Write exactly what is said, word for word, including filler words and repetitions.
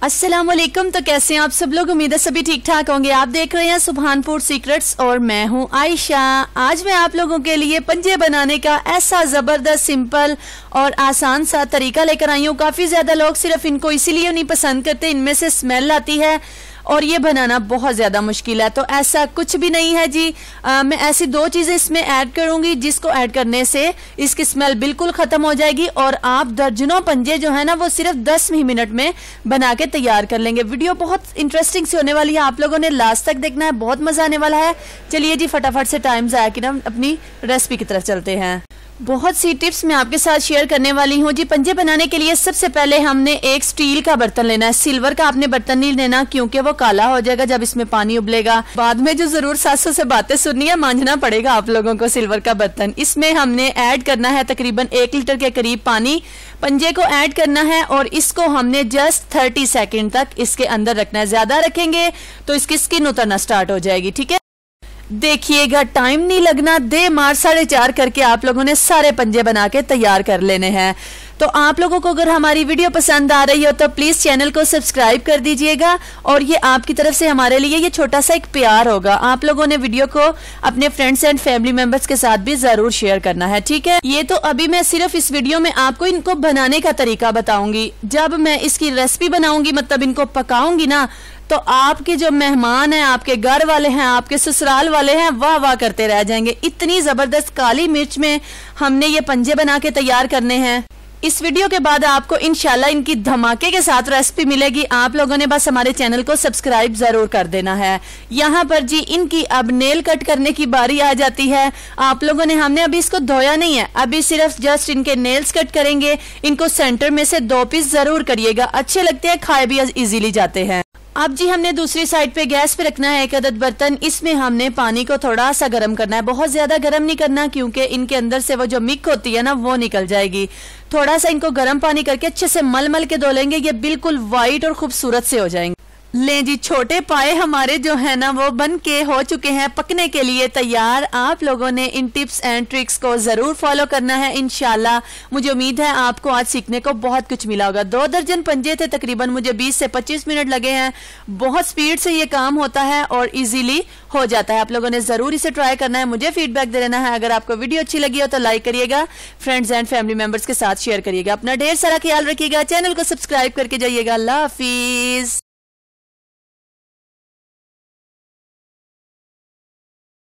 अस्सलामुअलैकुम। तो कैसे हैं आप सब लोग? उम्मीद है सभी ठीक ठाक होंगे। आप देख रहे हैं सुभान फूड सीक्रेट्स और मैं हूं आयशा। आज मैं आप लोगों के लिए पंजे बनाने का ऐसा ज़बरदस्त सिंपल और आसान सा तरीका लेकर आई हूँ। काफ़ी ज़्यादा लोग सिर्फ इनको इसीलिए नहीं पसंद करते, इनमें से स्मेल आती है और ये बनाना बहुत ज़्यादा मुश्किल है। तो ऐसा कुछ भी नहीं है जी। आ, मैं ऐसी दो चीज़ें इसमें ऐड करूँगी जिसको ऐड करने से इसकी स्मेल बिल्कुल ख़त्म हो जाएगी और आप दर्जनों पंजे जो है ना वो सिर्फ दस ही मिनट में बना के तैयार कर लेंगे। वीडियो बहुत इंटरेस्टिंग सी होने वाली है, आप लोगों ने लास्ट तक देखना है, बहुत मज़ा आने वाला है। चलिए जी फटाफट से टाइम ज़ाया कि ना अपनी रेसिपी की तरफ चलते हैं। बहुत सी टिप्स मैं आपके साथ शेयर करने वाली हूँ जी। पंजे बनाने के लिए सबसे पहले हमने एक स्टील का बर्तन लेना है। सिल्वर का आपने बर्तन नहीं लेना क्योंकि वो काला हो जाएगा जब इसमें पानी उबलेगा। बाद में जो जरूर सासों से बातें सुननी है, मांझना पड़ेगा आप लोगों को सिल्वर का बर्तन। इसमें हमने ऐड करना है तकरीबन एक लीटर के करीब पानी। पंजे को ऐड करना है और इसको हमने जस्ट थर्टी सेकेंड तक इसके अंदर रखना है। ज्यादा रखेंगे तो इसकी स्किन उतरना स्टार्ट हो जाएगी। ठीक है, देखिएगा टाइम नहीं लगना, दे मार साढ़े चार करके आप लोगों ने सारे पंजे बना के तैयार कर लेने हैं। तो आप लोगों को अगर हमारी वीडियो पसंद आ रही हो तो प्लीज चैनल को सब्सक्राइब कर दीजिएगा और ये आपकी तरफ से हमारे लिए ये छोटा सा एक प्यार होगा। आप लोगों ने वीडियो को अपने फ्रेंड्स एंड फैमिली मेंबर्स के साथ भी जरूर शेयर करना है। ठीक है, ये तो अभी मैं सिर्फ इस वीडियो में आपको इनको बनाने का तरीका बताऊंगी। जब मैं इसकी रेसिपी बनाऊंगी, मतलब इनको पकाऊंगी ना, तो आपके जो मेहमान हैं, आपके घर वाले हैं, आपके ससुराल वाले हैं, वाह वाह करते रह जाएंगे। इतनी जबरदस्त काली मिर्च में हमने ये पंजे बना के तैयार करने हैं। इस वीडियो के बाद आपको इंशाल्लाह इनकी धमाके के साथ रेसिपी मिलेगी। आप लोगों ने बस हमारे चैनल को सब्सक्राइब जरूर कर देना है। यहाँ पर जी इनकी अब नेल कट करने की बारी आ जाती है। आप लोगों ने हमने अभी इसको धोया नहीं है, अभी सिर्फ जस्ट इनके नेल्स कट करेंगे। इनको सेंटर में से दो पीस जरूर करिएगा, अच्छे लगते हैं, खाए भी इजीली जाते हैं। अब जी हमने दूसरी साइड पे गैस पे रखना है एक अदद बर्तन। इसमें हमने पानी को थोड़ा सा गर्म करना है, बहुत ज्यादा गर्म नहीं करना क्योंकि इनके अंदर से वो जो मिक होती है ना वो निकल जाएगी। थोड़ा सा इनको गर्म पानी करके अच्छे से मल मल के धो लेंगे, ये बिल्कुल वाइट और खूबसूरत से हो जाएंगे। ले जी छोटे पाए हमारे जो है ना वो बन के हो चुके हैं पकने के लिए तैयार। आप लोगों ने इन टिप्स एंड ट्रिक्स को जरूर फॉलो करना है इंशाल्लाह। मुझे उम्मीद है आपको आज सीखने को बहुत कुछ मिला होगा। दो दर्जन पंजे थे, तकरीबन मुझे बीस से पच्चीस मिनट लगे हैं। बहुत स्पीड से ये काम होता है और इजीली हो जाता है। आप लोगों ने जरूर इसे ट्राई करना है, मुझे फीडबैक दे देना है। अगर आपको वीडियो अच्छी लगी हो तो लाइक करिएगा, फ्रेंड्स एंड फैमिली मेंबर्स के साथ शेयर करिएगा। अपना ढेर सारा ख्याल रखिएगा, चैनल को सब्सक्राइब करके जाइएगा। अल्लाह हाफिज।